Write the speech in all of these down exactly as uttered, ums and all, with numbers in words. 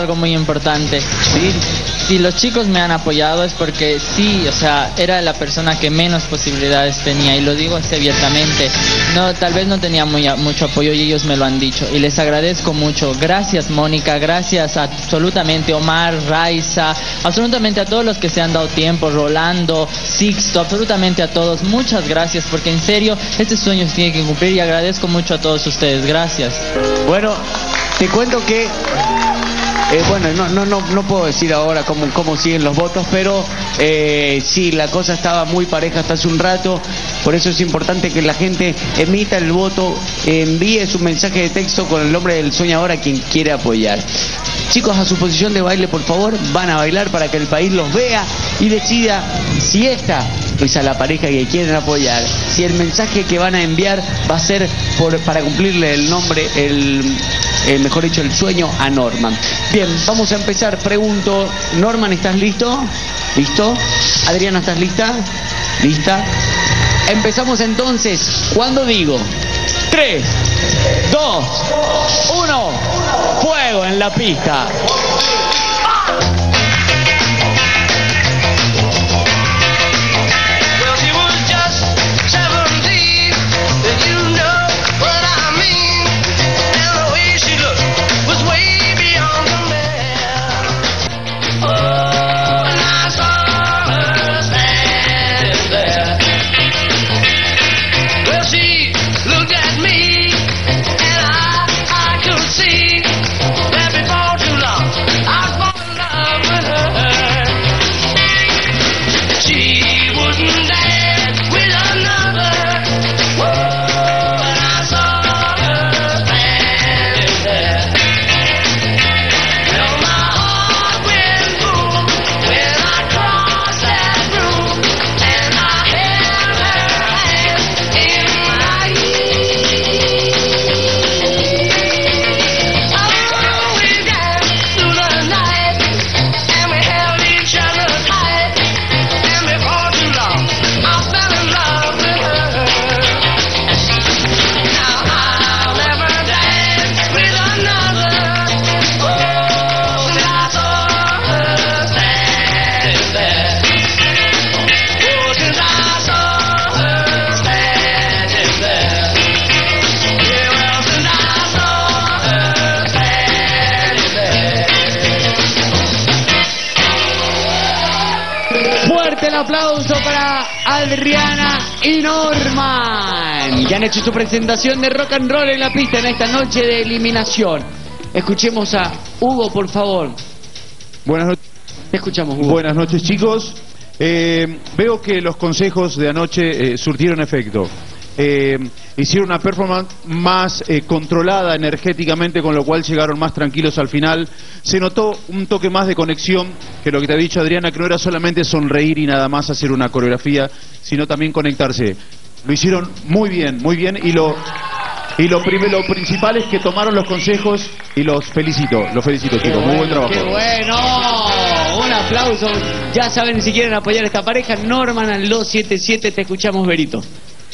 algo muy importante. ¿Sí? Si los chicos me han apoyado es porque sí, o sea, era la persona que menos posibilidades tenía, y lo digo así abiertamente. No, tal vez no tenía muy, mucho apoyo y ellos me lo han dicho, y les agradezco mucho. Gracias, Mónica, gracias a absolutamente Omar, Raiza, absolutamente a todos los que se han dado tiempo, Rolando, Sixto, absolutamente a todos. Muchas gracias, porque en serio, este sueño se tiene que cumplir, y agradezco mucho a todos ustedes. Gracias. Bueno, te cuento que Eh, bueno, no, no, no, no puedo decir ahora cómo, cómo siguen los votos, pero eh, sí, la cosa estaba muy pareja hasta hace un rato. Por eso es importante que la gente emita el voto, envíe su mensaje de texto con el nombre del soñador a quien quiere apoyar. Chicos, a su posición de baile, por favor, van a bailar para que el país los vea y decida si esta es a la pareja que quieren apoyar, si el mensaje que van a enviar va a ser por, para cumplirle el nombre, el, el mejor dicho, el sueño a Norman. Bien, vamos a empezar. Pregunto, Norman, ¿estás listo? ¿Listo? Adriana, ¿estás lista? ¿Lista? Empezamos entonces. ¿Cuándo digo? tres, dos, uno, fuego en la pista. El aplauso para Adriana y Norman, que han hecho su presentación de rock and roll en la pista en esta noche de eliminación. Escuchemos a Hugo, por favor. Buenas noches. Te escuchamos, Hugo. Buenas noches, chicos. Eh, veo que los consejos de anoche eh, surtieron efecto. Eh, hicieron una performance más eh, controlada energéticamente, con lo cual llegaron más tranquilos al final. Se notó un toque más de conexión, que lo que te ha dicho Adriana, que no era solamente sonreír y nada más hacer una coreografía, sino también conectarse. Lo hicieron muy bien, muy bien, y lo y lo, primero, lo principal es que tomaron los consejos, y los felicito, los felicito, chicos. Muy buen trabajo. ¡Qué bueno! Un aplauso. Ya saben, si quieren apoyar a esta pareja, Norman al dos siete siete. Te escuchamos, Berito.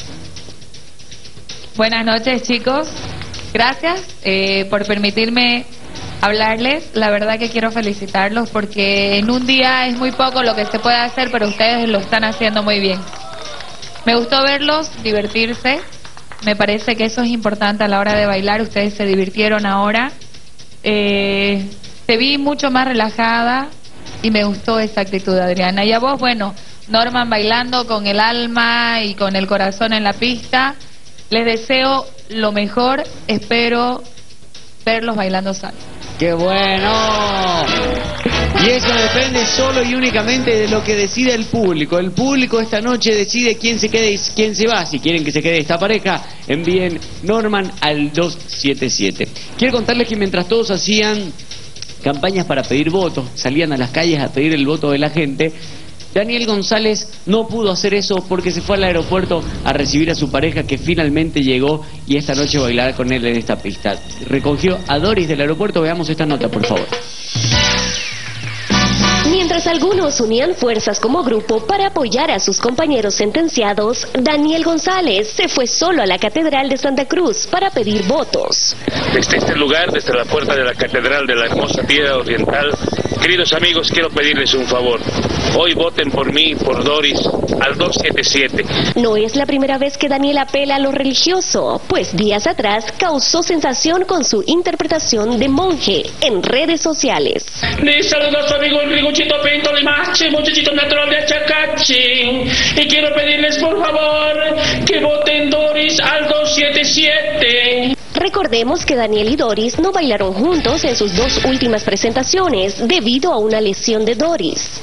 Buenas noches, chicos. Gracias eh, por permitirme hablarles. La verdad que quiero felicitarlos, porque en un día es muy poco lo que se puede hacer, pero ustedes lo están haciendo muy bien. Me gustó verlos divertirse. Me parece que eso es importante a la hora de bailar. Ustedes se divirtieron ahora. Eh, te vi mucho más relajada y me gustó esa actitud, Adriana. Y a vos, bueno, Norman, bailando con el alma y con el corazón en la pista. Les deseo lo mejor, espero verlos bailando salsa. ¡Qué bueno! Y eso depende solo y únicamente de lo que decide el público. El público esta noche decide quién se queda y quién se va. Si quieren que se quede esta pareja, envíen Norman al dos siete siete. Quiero contarles que mientras todos hacían campañas para pedir votos, salían a las calles a pedir el voto de la gente, Daniel González no pudo hacer eso porque se fue al aeropuerto a recibir a su pareja, que finalmente llegó, y esta noche bailará con él en esta pista. Recogió a Doris del aeropuerto. Veamos esta nota, por favor. Mi Mientras algunos unían fuerzas como grupo para apoyar a sus compañeros sentenciados, Daniel González se fue solo a la Catedral de Santa Cruz para pedir votos. Desde este lugar, desde la puerta de la Catedral de la hermosa Piedra Oriental, queridos amigos, quiero pedirles un favor. Hoy voten por mí, por Doris, al dos siete siete. No es la primera vez que Daniel apela a lo religioso, pues días atrás causó sensación con su interpretación de monje en redes sociales. Les saludo a su amigo Enricuchito Pinto Limache, muchachito natural de Achacachi. Y quiero pedirles por favor que voten Doris al dos siete siete. Recordemos que Daniel y Doris no bailaron juntos en sus dos últimas presentaciones debido a una lesión de Doris.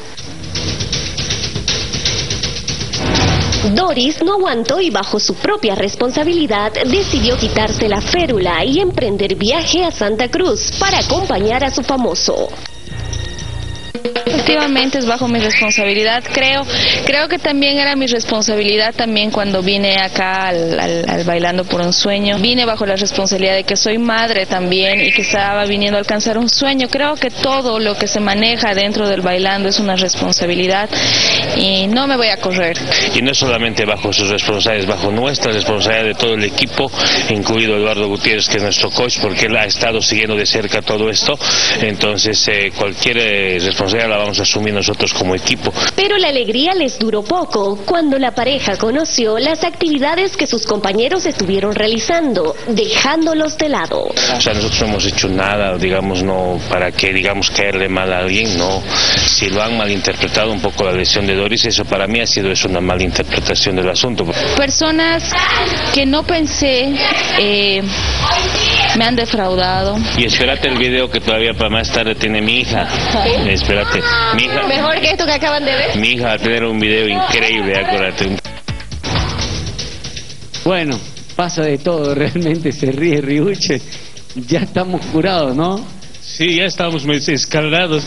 Doris no aguantó y bajo su propia responsabilidad decidió quitarse la férula y emprender viaje a Santa Cruz para acompañar a su famoso. Efectivamente es bajo mi responsabilidad, creo creo que también era mi responsabilidad también cuando vine acá al, al, al Bailando por un Sueño. Vine bajo la responsabilidad de que soy madre también y que estaba viniendo a alcanzar un sueño. Creo que todo lo que se maneja dentro del bailando es una responsabilidad y no me voy a correr. Y no es solamente bajo sus responsabilidades, bajo nuestra responsabilidad de todo el equipo, incluido Eduardo Gutiérrez, que es nuestro coach, porque él ha estado siguiendo de cerca todo esto. Entonces eh, cualquier eh, responsabilidad la vamos a asumir nosotros como equipo. Pero la alegría les duró poco cuando la pareja conoció las actividades que sus compañeros estuvieron realizando, dejándolos de lado. O sea, nosotros no hemos hecho nada, digamos, no para que, digamos, caerle mal a alguien, no. Si lo han malinterpretado un poco la lesión de Doris, eso para mí ha sido eso, una malinterpretación del asunto. Personas que no pensé eh, me han defraudado. Y espérate el video que todavía para más tarde tiene mi hija. Espérate. Mi hija, mejor que esto que acaban de ver. Mi hija va a tener un video increíble, acuérdate. Bueno, pasa de todo, realmente se ríe Riuche. Ya estamos curados, ¿no? Sí, ya estamos muy escaldados.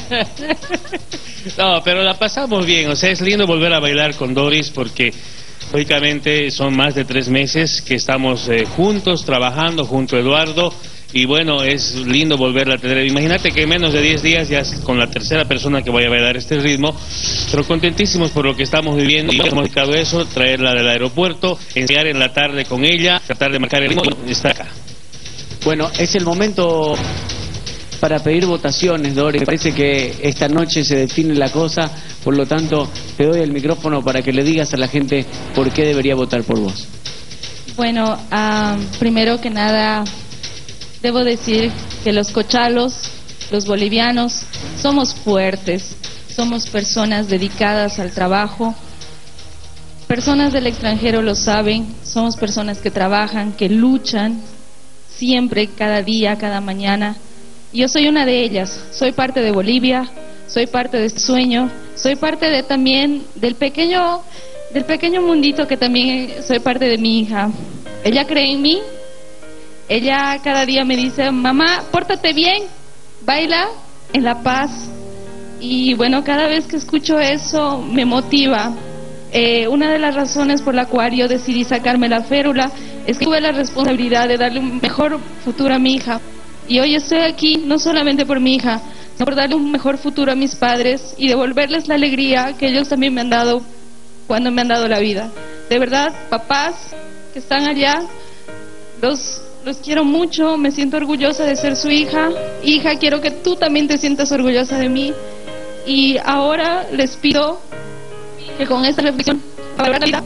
No, pero la pasamos bien, o sea, es lindo volver a bailar con Doris porque lógicamente son más de tres meses que estamos eh, juntos, trabajando junto a Eduardo. Y bueno, es lindo volverla a tener. Imagínate que en menos de diez días ya es con la tercera persona que voy a bailar este ritmo, pero contentísimos por lo que estamos viviendo. Y hemos dedicado eso, traerla del aeropuerto, ensayar en la tarde con ella, tratar de marcar el ritmo y estar acá. Bueno, es el momento para pedir votaciones, Doris. Me parece que esta noche se define la cosa, por lo tanto te doy el micrófono para que le digas a la gente por qué debería votar por vos. Bueno, uh, primero que nada debo decir que los cochalos, los bolivianos, somos fuertes, somos personas dedicadas al trabajo, personas del extranjero lo saben, somos personas que trabajan, que luchan siempre, cada día, cada mañana. Yo soy una de ellas, soy parte de Bolivia, soy parte de este sueño, soy parte de también del pequeño, del pequeño mundito que también soy parte de mi hija. Ella cree en mí. Ella cada día me dice, mamá, pórtate bien, baila en La Paz. Y bueno, cada vez que escucho eso me motiva. Eh, una de las razones por la cual yo decidí sacarme la férula es que tuve la responsabilidad de darle un mejor futuro a mi hija. Y hoy estoy aquí no solamente por mi hija, sino por darle un mejor futuro a mis padres y devolverles la alegría que ellos también me han dado cuando me han dado la vida. De verdad, papás que están allá, los... Los quiero mucho, me siento orgullosa de ser su hija. Hija, quiero que tú también te sientas orgullosa de mí. Y ahora les pido que con esta reflexión valore la vida.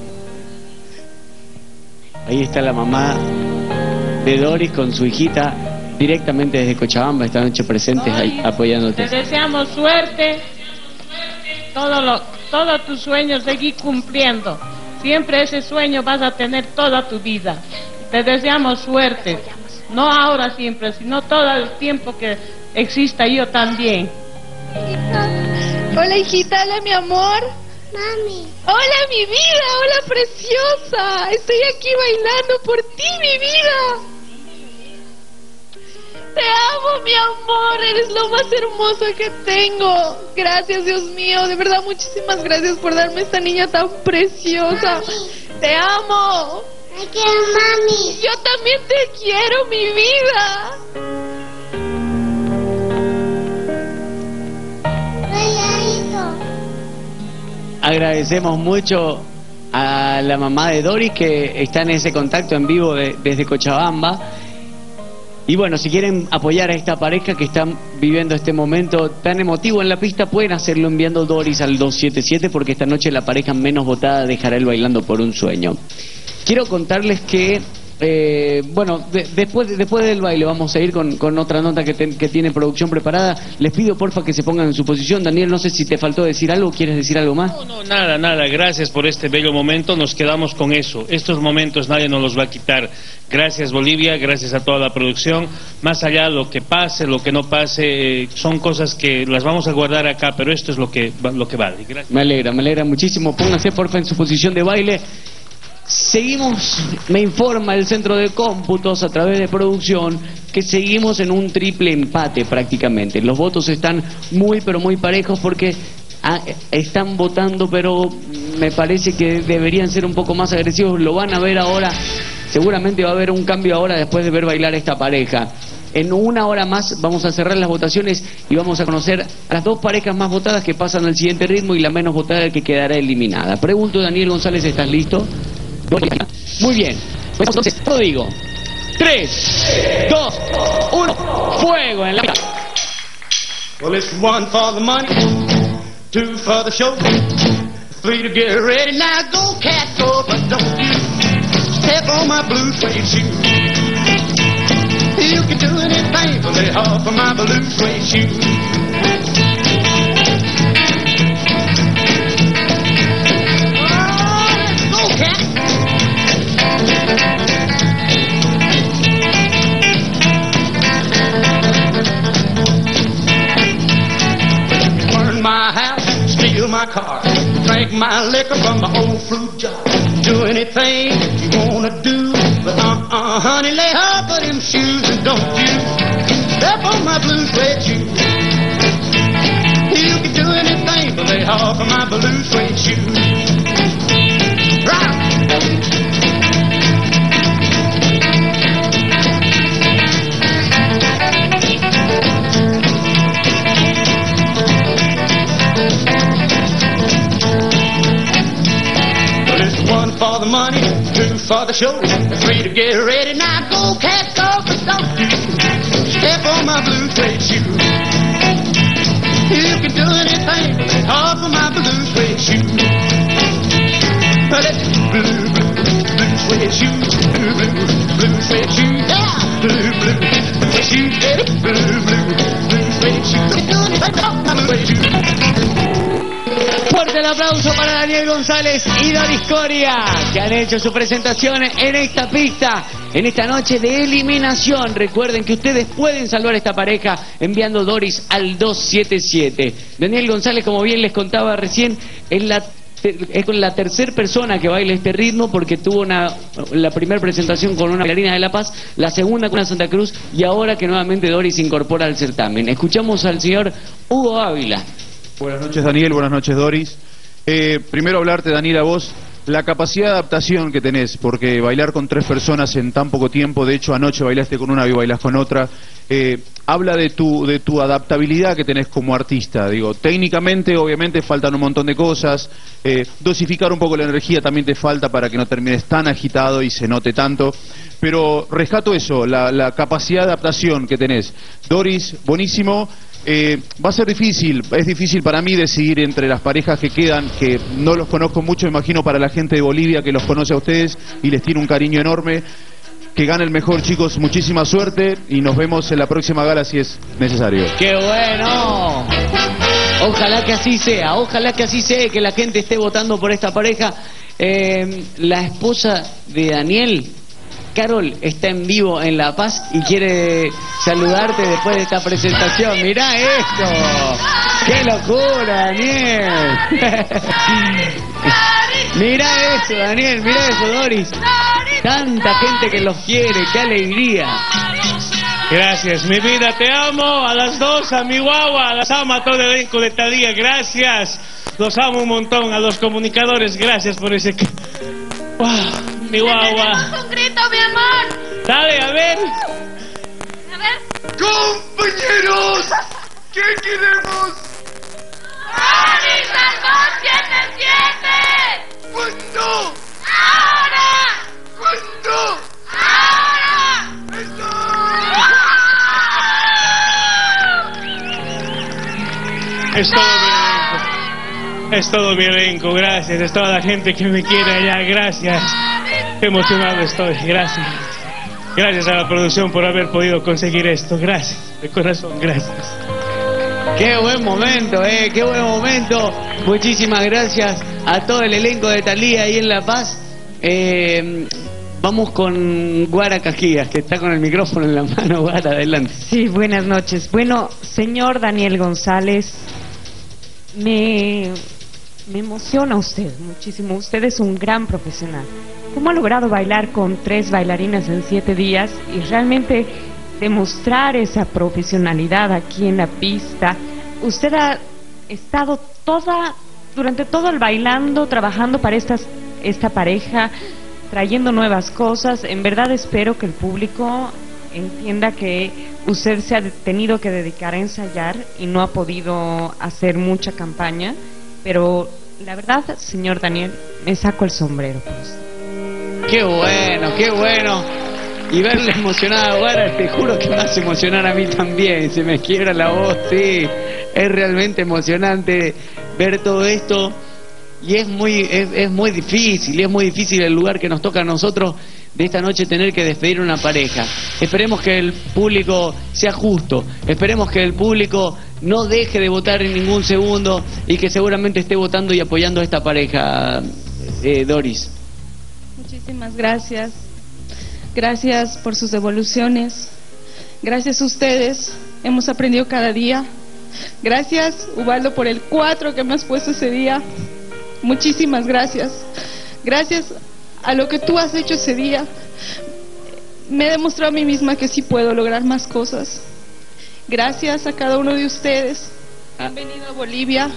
Ahí está la mamá de Doris con su hijita directamente desde Cochabamba, esta noche presentes ahí, apoyándote. Te deseamos suerte, todo lo, todos tus sueños seguir cumpliendo. Siempre ese sueño vas a tener toda tu vida. Te deseamos suerte, no ahora siempre, sino todo el tiempo que exista yo también. Hola hijita, hola mi amor. Mami. Hola mi vida, hola preciosa. Estoy aquí bailando por ti, mi vida. Te amo, mi amor, eres lo más hermoso que tengo. Gracias, Dios mío, de verdad muchísimas gracias por darme esta niña tan preciosa. Mami. Te amo. Te quiero, mami. Yo también te quiero, mi vida. Ay, ay. agradecemos mucho a la mamá de Doris que está en ese contacto en vivo de, desde Cochabamba. Y bueno, si quieren apoyar a esta pareja que están viviendo este momento tan emotivo en la pista, pueden hacerlo enviando Doris al dos siete siete, porque esta noche la pareja menos votada dejará el Bailando por un Sueño. Quiero contarles que, eh, bueno, de, después, después del baile vamos a ir con, con otra nota que, te, que tiene producción preparada. Les pido porfa que se pongan en su posición. Daniel, no sé si te faltó decir algo, ¿quieres decir algo más? No, no, nada, nada, gracias por este bello momento, nos quedamos con eso. Estos momentos nadie nos los va a quitar. Gracias Bolivia, gracias a toda la producción. Más allá de lo que pase, lo que no pase, eh, son cosas que las vamos a guardar acá, pero esto es lo que, lo que vale. Gracias. Me alegra, me alegra muchísimo. Pónganse porfa en su posición de baile. Seguimos, me informa el centro de cómputos a través de producción, que seguimos en un triple empate prácticamente. Los votos están muy pero muy parejos porque ah, están votando, pero me parece que deberían ser un poco más agresivos. Lo van a ver ahora, seguramente va a haber un cambio ahora después de ver bailar esta pareja. En una hora más vamos a cerrar las votaciones y vamos a conocer a las dos parejas más votadas que pasan al siguiente ritmo y la menos votada que quedará eliminada. Pregunto, Daniel González, ¿estás listo? Muy bien, pues entonces todo digo. tres, dos, uno, fuego en la mitad. Well, it's one for the money, two for the show, three to get ready. Now go, cat, go, but don't you step on my blue suede shoe. You can do anything but lay off of my blue suede shoe. My car, drink my liquor from my old fruit jar. Do anything you wanna do, but uh-uh, honey, lay off of them shoes and don't you step on my blue suede shoe. You can do anything but lay off of my blue suede shoe. Right. One for the money, two for the show, three to get ready. Now go, cat, go, but don't you step on my blue suede shoe. You can do anything but lay off of my blue suede shoe. Well, it's blue, blue, blue suede shoe, blue, blue, blue suede shoe, yeah, blue, blue, blue shoe, yeah, blue, blue, blue suede shoe. You can do anything but off my blue suede shoe. Fuerte el aplauso para Daniel González y Doris Coria, que han hecho su presentación en esta pista, en esta noche de eliminación. Recuerden que ustedes pueden salvar esta pareja enviando Doris al dos siete siete. Daniel González, como bien les contaba recién, es la es con la tercera persona que baila este ritmo, porque tuvo una la primera presentación con una bailarina de La Paz, la segunda con una Santa Cruz, y ahora que nuevamente Doris se incorpora al certamen. Escuchamos al señor Hugo Ávila. Buenas noches, Daniel, buenas noches, Doris. Eh, primero hablarte, Daniel, a vos, la capacidad de adaptación que tenés, porque bailar con tres personas en tan poco tiempo, de hecho anoche bailaste con una y bailás con otra, eh, habla de tu, de tu adaptabilidad que tenés como artista. Digo, técnicamente obviamente faltan un montón de cosas, eh, dosificar un poco la energía también te falta para que no termines tan agitado y se note tanto, pero rescato eso, la, la capacidad de adaptación que tenés. Doris, buenísimo. Eh, va a ser difícil, es difícil para mí decidir entre las parejas que quedan, que no los conozco mucho, imagino para la gente de Bolivia que los conoce a ustedes y les tiene un cariño enorme. Que gane el mejor, chicos, muchísima suerte y nos vemos en la próxima gala si es necesario. ¡Qué bueno! Ojalá que así sea, ojalá que así sea, que la gente esté votando por esta pareja. Eh, la esposa de Daniel, Carol, está en vivo en La Paz y quiere saludarte después de esta presentación. Mirá esto, qué locura, Daniel. Mirá eso, Daniel, mirá eso, Doris. Tanta gente que los quiere, qué alegría. Gracias, mi vida, te amo. A las dos, a mi guagua, las amo a todo el elenco de esta día. Gracias, los amo un montón. A los comunicadores, gracias por ese... Wow, mi guagua. Un grito, mi amor. Dale, a ver. A ver. Compañeros, ¿qué queremos? ¡Doris al dos siete siete! ¿Cuándo? ¡Ahora! ¿Cuándo? ¡Ahora! Es todo mi elenco. Es todo mi elenco, gracias. Es toda la gente que me quiere allá, gracias. Qué emocionado estoy, gracias. Gracias a la producción por haber podido conseguir esto, gracias. De corazón, gracias. Qué buen momento, eh, qué buen momento. Muchísimas gracias a todo el elenco de Thalía ahí en La Paz. Eh, vamos con Guara Cajías, que está con el micrófono en la mano. Guara, adelante. Sí, buenas noches. Bueno, señor Daniel González, me, me emociona usted muchísimo. Usted es un gran profesional. ¿Cómo ha logrado bailar con tres bailarinas en siete días y realmente demostrar esa profesionalidad aquí en la pista? Usted ha estado toda, durante todo el bailando, trabajando para estas, esta pareja, trayendo nuevas cosas. En verdad espero que el público entienda que usted se ha tenido que dedicar a ensayar y no ha podido hacer mucha campaña, pero la verdad, señor Daniel, me saco el sombrero por usted. Qué bueno, qué bueno. Y verle emocionada a Guara, te juro que me hace emocionar a mí también. Se me quiebra la voz, sí. Es realmente emocionante ver todo esto. Y es muy, es, es muy difícil, y es muy difícil el lugar que nos toca a nosotros de esta noche, tener que despedir una pareja. Esperemos que el público sea justo, esperemos que el público no deje de votar en ningún segundo y que seguramente esté votando y apoyando a esta pareja, eh, Doris. Muchísimas gracias. Gracias por sus devoluciones. Gracias a ustedes. Hemos aprendido cada día. Gracias, Ubaldo, por el cuatro que me has puesto ese día. Muchísimas gracias. Gracias a lo que tú has hecho ese día. Me he demostrado a mí misma que sí puedo lograr más cosas. Gracias a cada uno de ustedes. Han venido a Bolivia.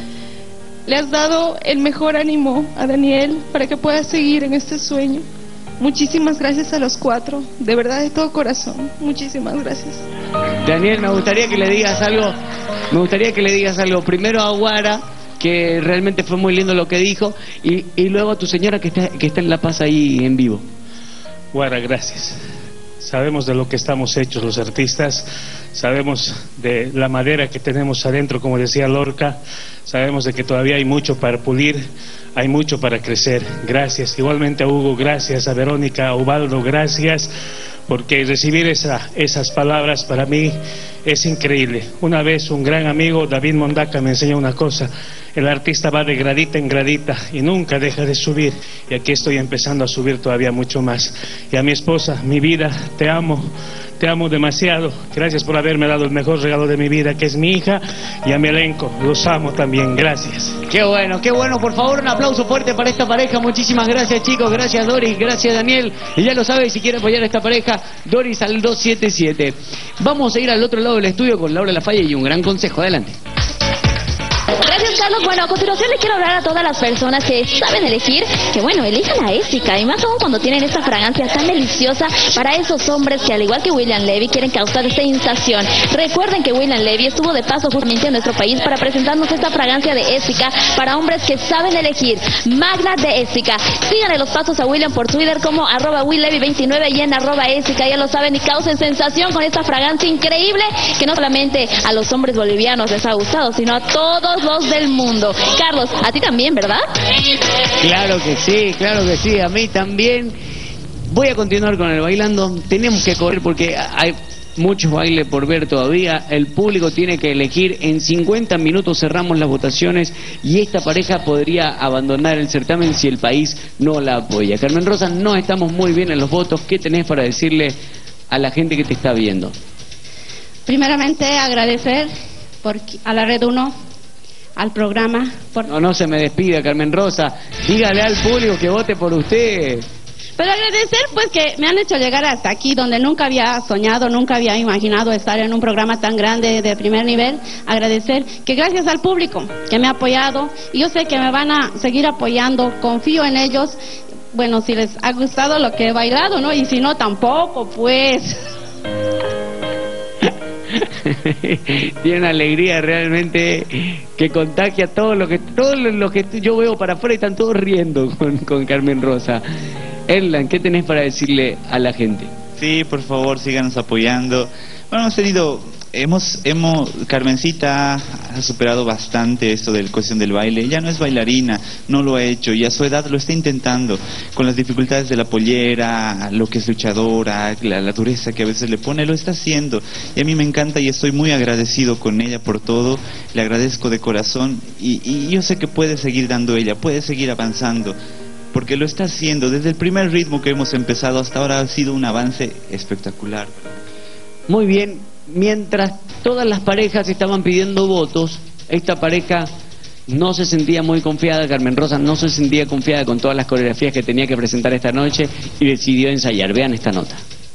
Le has dado el mejor ánimo a Daniel para que pueda seguir en este sueño. Muchísimas gracias a los cuatro, de verdad, de todo corazón. Muchísimas gracias. Daniel, me gustaría que le digas algo, me gustaría que le digas algo primero a Guara, que realmente fue muy lindo lo que dijo, y, y luego a tu señora que está, que está en La Paz ahí en vivo. Guara, gracias. Sabemos de lo que estamos hechos los artistas, sabemos de la madera que tenemos adentro, como decía Lorca, sabemos de que todavía hay mucho para pulir, hay mucho para crecer. Gracias, igualmente a Hugo, gracias, a Verónica, a Ubaldo, gracias, porque recibir esa, esas palabras para mí es increíble. Una vez un gran amigo, David Mondaca, me enseñó una cosa: el artista va de gradita en gradita y nunca deja de subir, y aquí estoy empezando a subir todavía mucho más. Y a mi esposa, mi vida, te amo, te amo demasiado, gracias por haberme dado el mejor regalo de mi vida, que es mi hija, y a mi elenco, los amo también, gracias. Qué bueno, qué bueno, por favor un aplauso fuerte para esta pareja. Muchísimas gracias, chicos, gracias Doris, gracias Daniel, y ya lo sabes, si quieren apoyar a esta pareja, Doris al dos siete siete. Vamos a ir al otro lado del estudio con Laura Lafalle y un gran consejo, adelante. Gracias, Carlos. Bueno, a continuación le quiero hablar a todas las personas que saben elegir, que bueno, elijan a Ésica, y más aún cuando tienen esta fragancia tan deliciosa para esos hombres que, al igual que William Levy, quieren causar esta sensación. Recuerden que William Levy estuvo de paso justamente en nuestro país para presentarnos esta fragancia de Ésica para hombres que saben elegir. Magna de Ésica. Síganle los pasos a William por Twitter como arroba Will Levy veintinueve y en arroba Ésica, ya lo saben, y causen sensación con esta fragancia increíble que no solamente a los hombres bolivianos les ha gustado, sino a todos los del mundo. Carlos, a ti también, ¿verdad? Claro que sí, claro que sí, a mí también. Voy a continuar con el bailando. Tenemos que correr porque hay muchos bailes por ver todavía. El público tiene que elegir. En cincuenta minutos cerramos las votaciones y esta pareja podría abandonar el certamen si el país no la apoya. Carmen Rosa, no estamos muy bien en los votos. ¿Qué tenés para decirle a la gente que te está viendo? Primeramente, agradecer por, a la Red uno, al programa. Por... No, no se me despida, Carmen Rosa. Dígale al público que vote por usted. Pero agradecer pues que me han hecho llegar hasta aquí, donde nunca había soñado, nunca había imaginado estar en un programa tan grande de primer nivel. Agradecer que gracias al público que me ha apoyado, y yo sé que me van a seguir apoyando, confío en ellos. Bueno, si les ha gustado lo que he bailado, ¿no? Y si no, tampoco, pues... Tiene una alegría realmente que contagia todo lo que todo lo que yo veo para afuera y están todos riendo con, con Carmen Rosa. Erlan, ¿qué tenés para decirle a la gente? Sí, por favor, síganos apoyando. Bueno, hemos tenido, hemos, hemos, Carmencita ha superado bastante esto de la cuestión del baile. Ella no es bailarina, no lo ha hecho y a su edad lo está intentando. Con las dificultades de la pollera, lo que es luchadora, la, la dureza que a veces le pone, lo está haciendo. Y a mí me encanta y estoy muy agradecido con ella por todo. Le agradezco de corazón y, y yo sé que puede seguir dando ella, puede seguir avanzando. Porque lo está haciendo. Desde el primer ritmo que hemos empezado hasta ahora ha sido un avance espectacular. Muy bien, mientras todas las parejas estaban pidiendo votos, esta pareja no se sentía muy confiada, Carmen Rosa no se sentía confiada con todas las coreografías que tenía que presentar esta noche y decidió ensayar. Vean esta nota.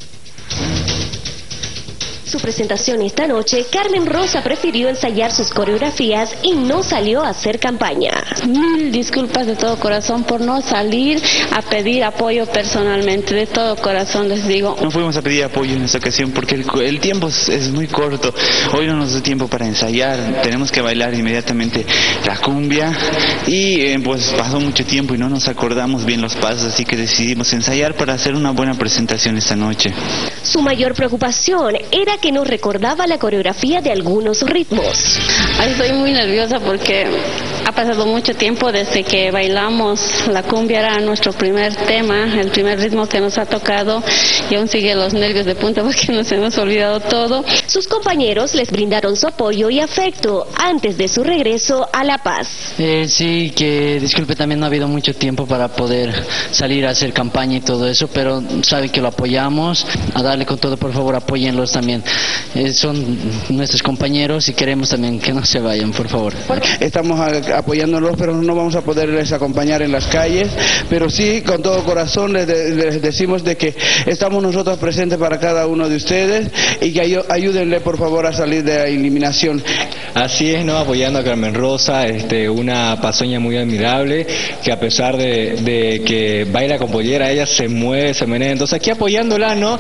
Su presentación esta noche, Carmen Rosa prefirió ensayar sus coreografías y no salió a hacer campaña. Mil disculpas de todo corazón por no salir a pedir apoyo personalmente, de todo corazón les digo. No fuimos a pedir apoyo en esta ocasión porque el, el tiempo es, es muy corto. Hoy no nos da tiempo para ensayar, tenemos que bailar inmediatamente la cumbia y eh, pues pasó mucho tiempo y no nos acordamos bien los pasos, así que decidimos ensayar para hacer una buena presentación esta noche. Su mayor preocupación era que no recordaba la coreografía de algunos ritmos. Ay, estoy muy nerviosa porque ha pasado mucho tiempo desde que bailamos la cumbia, era nuestro primer tema, el primer ritmo que nos ha tocado y aún sigue los nervios de punta porque nos hemos olvidado todo. Sus compañeros les brindaron su apoyo y afecto antes de su regreso a La Paz. Eh, sí, que disculpe, también no ha habido mucho tiempo para poder salir a hacer campaña y todo eso, pero sabe que lo apoyamos, a darle con todo, por favor, apóyenlos también. Eh, son nuestros compañeros y queremos también que no se vayan, por favor. Estamos a, apoyándolos, pero no vamos a poderles acompañar en las calles, pero sí, con todo corazón les, de, les decimos de que estamos nosotros presentes para cada uno de ustedes y que ay, ayúdenle, por favor, a salir de la eliminación. Así es, ¿no? Apoyando a Carmen Rosa, este, una pasoña muy admirable, que a pesar de, de que baila con pollera, ella se mueve, se menea, entonces aquí apoyándola, ¿no?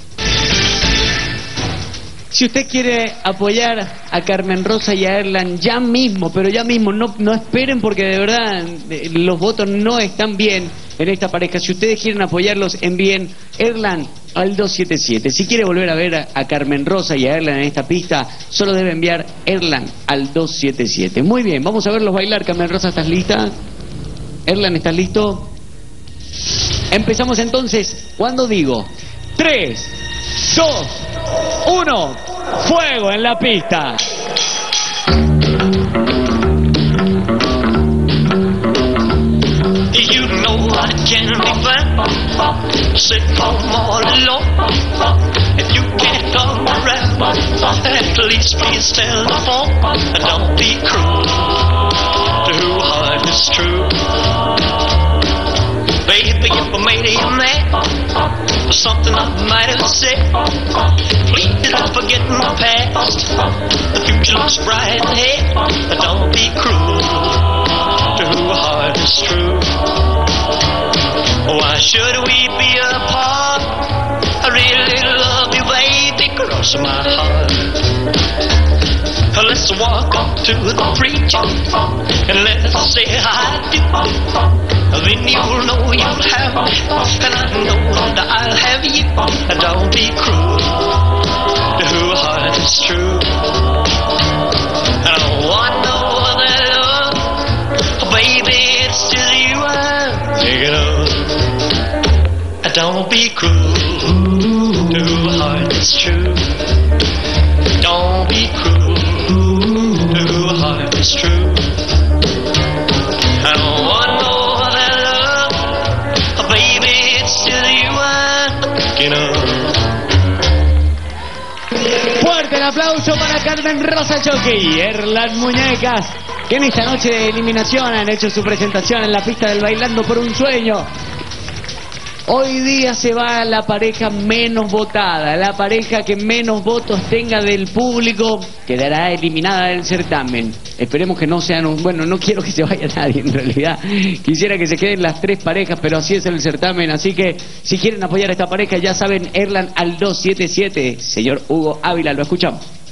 Si usted quiere apoyar a Carmen Rosa y a Erlan ya mismo, pero ya mismo, no, no esperen porque de verdad los votos no están bien en esta pareja. Si ustedes quieren apoyarlos, envíen Erlan al dos siete siete. Si quiere volver a ver a, a Carmen Rosa y a Erlan en esta pista, solo debe enviar Erlan al dos siete siete. Muy bien, vamos a verlos bailar. Carmen Rosa, ¿estás lista? Erlan, ¿estás listo? Empezamos entonces, cuando digo tres, dos, uno, fuego en la pista. You know I can be found, sit home all alone. If you can't come around, at least please tell the phone. Don't be cruel, too hard is true. Baby, if I made you mad for something I might have said, please don't forget my past. The future looks bright ahead. Don't be cruel, too hard is true. Why should we be apart? I really love you, baby, cross my heart. Let's walk up to the preacher and let's say I do. Then you'll know you'll have me, and I know that I'll have you. Don't be cruel, too hard is true. I don't want no other love, baby, it's just you I'm thinking of. Don't be cruel, too hard is true. Don't be cruel, too hard is true. I don't want no Fuerte el aplauso para Carmen Rosa Choque y Erlan Muñecas, que en esta noche de eliminación han hecho su presentación en la pista del Bailando por un Sueño. Hoy día se va la pareja menos votada, la pareja que menos votos tenga del público quedará eliminada del certamen. Esperemos que no sean un... Bueno, no quiero que se vaya nadie en realidad. Quisiera que se queden las tres parejas, pero así es el certamen. Así que si quieren apoyar a esta pareja, ya saben, Erlan al dos siete siete. Señor Hugo Ávila, lo escuchamos.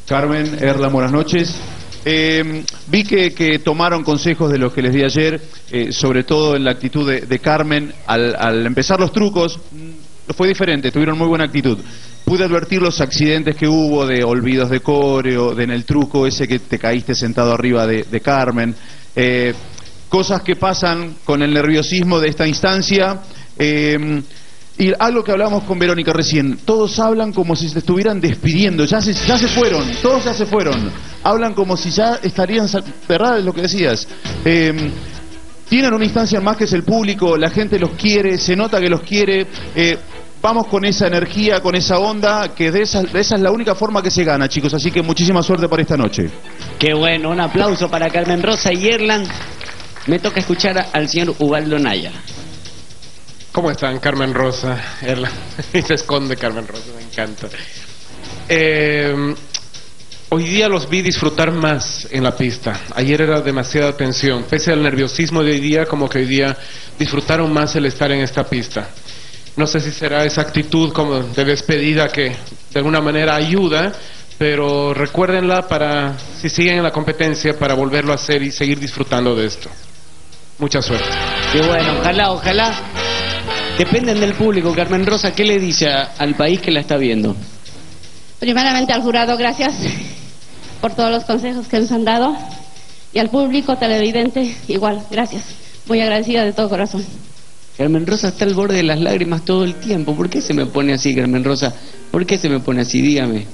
Carmen, Erla, buenas noches. Eh, vi que, que tomaron consejos de los que les di ayer, eh, sobre todo en la actitud de, de Carmen. Al, al empezar los trucos, fue diferente, tuvieron muy buena actitud. Pude advertir los accidentes que hubo de olvidos de coreo, de en el truco ese que te caíste sentado arriba de, de Carmen. Eh, cosas que pasan con el nerviosismo de esta instancia. Eh, Y algo que hablábamos con Verónica recién, todos hablan como si se estuvieran despidiendo, ya se, ya se fueron, todos ya se fueron, hablan como si ya estarían, ¿verdad? Es lo que decías. Eh, tienen una instancia más que es el público, la gente los quiere, se nota que los quiere, eh, vamos con esa energía, con esa onda, que de esa, de esa es la única forma que se gana, chicos, así que muchísima suerte para esta noche. Qué bueno, un aplauso para Carmen Rosa y Erlan. Me toca escuchar al señor Ubaldo Naya. ¿Cómo están, Carmen Rosa? Erla. Y se esconde Carmen Rosa, me encanta. Eh, hoy día los vi disfrutar más en la pista. Ayer era demasiada tensión. Pese al nerviosismo de hoy día, como que hoy día disfrutaron más el estar en esta pista. No sé si será esa actitud como de despedida que de alguna manera ayuda, pero recuérdenla para, si siguen en la competencia, para volverlo a hacer y seguir disfrutando de esto. Mucha suerte. Qué bueno, ojalá, ojalá. Dependen del público. Carmen Rosa, ¿qué le dice a, al país que la está viendo? Primeramente al jurado, gracias por todos los consejos que nos han dado. Y al público televidente, igual, gracias. Muy agradecida de todo corazón. Carmen Rosa está al borde de las lágrimas todo el tiempo. ¿Por qué se me pone así, Carmen Rosa? ¿Por qué se me pone así? Dígame.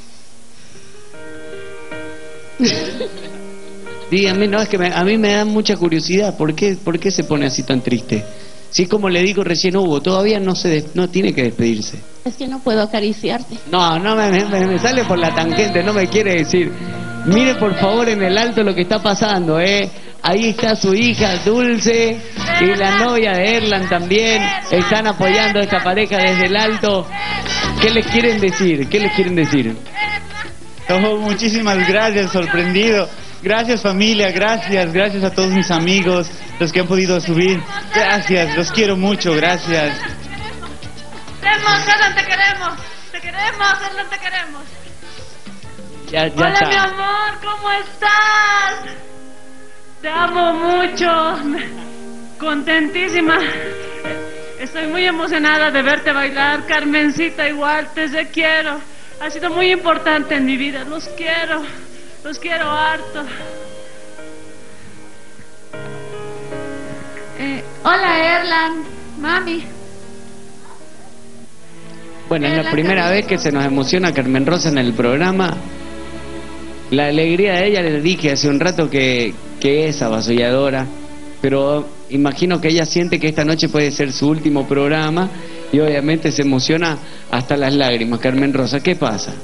Dígame, no, es que me, a mí me da mucha curiosidad. ¿Por qué, por qué se pone así tan triste? Sí, como le digo recién Hugo, todavía no se des, no tiene que despedirse. Es que no puedo acariciarte. No, no me, me, me sale por la tangente, no me quiere decir. Mire por favor en el alto lo que está pasando, ¿eh? Ahí está su hija Dulce y la novia de Erlan también. Están apoyando a esta pareja desde el alto. ¿Qué les quieren decir? ¿Qué les quieren decir? Oh, muchísimas gracias, sorprendido. Gracias familia, gracias, gracias a todos mis amigos, los que han podido subir. Gracias, los quiero mucho, gracias. Queremos, Erlan, te queremos. Te queremos, Erlan, te queremos. Ya, ya Hola, está. mi amor, ¿cómo estás? Te amo mucho. Contentísima. Estoy muy emocionada de verte bailar. Carmencita, igual, te quiero. Ha sido muy importante en mi vida. Los quiero. Los quiero harto. Eh, hola, Erlan. Mami. Bueno, es la primera vez que se nos emociona Carmen Rosa en el programa. La alegría de ella, le dije hace un rato que, que es avasalladora, pero imagino que ella siente que esta noche puede ser su último programa y obviamente se emociona hasta las lágrimas. Carmen Rosa, ¿qué pasa?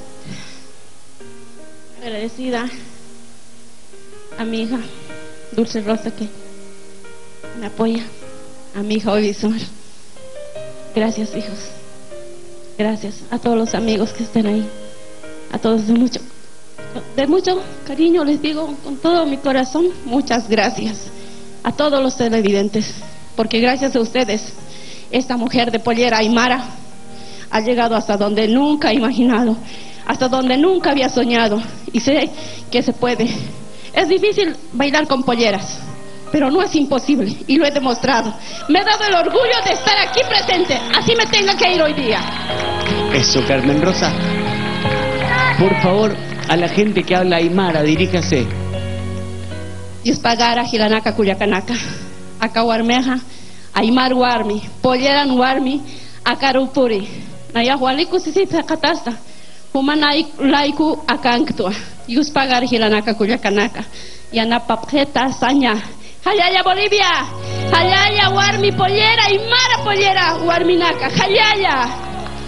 Agradecida a mi hija Dulce Rosa que me apoya, a mi hija Ovisor. Gracias, hijos. Gracias a todos los amigos que estén ahí. A todos de mucho, de mucho cariño les digo con todo mi corazón, muchas gracias. A todos los televidentes, porque gracias a ustedes, esta mujer de pollera Aymara ha llegado hasta donde nunca he imaginado, hasta donde nunca había soñado, y sé que se puede. Es difícil bailar con polleras, pero no es imposible, y lo he demostrado. Me he dado el orgullo de estar aquí presente, así me tenga que ir hoy día. Eso, Carmen Rosa. Por favor, a la gente que habla Aymara, diríjase. Yuspagara, Gilanaka, Cuyacanaka, Acahuarmeja, Aymar Warmi, Polleran Warmi, Acarupuri, Nayahualiku Sisita Catasta, Humanai Laiku Acanctua, Yuspagara, Gilanaka, Cuyacanaka, Yanapapjeta, Saña, Hayaya Bolivia, Hayaya Warmi Pollera, Aymara Pollera, Warminaka, Hayaya.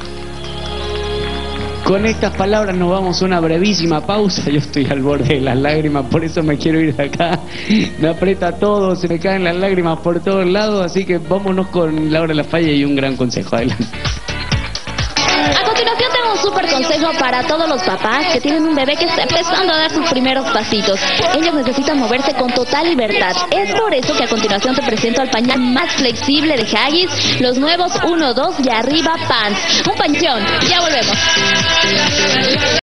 Con estas palabras nos vamos a una brevísima pausa. Yo estoy al borde de las lágrimas, por eso me quiero ir de acá. Me aprieta todo, se me caen las lágrimas por todos lados, así que vámonos con Laura Lafalla y un gran consejo. Adelante. A continuación tengo un súper consejo para todos los papás que tienen un bebé que está empezando a dar sus primeros pasitos. Ellos necesitan moverse con total libertad. Es por eso que a continuación te presento al pañal más flexible de Haggis, los nuevos uno, dos y arriba pants. Un pañón. Ya volvemos.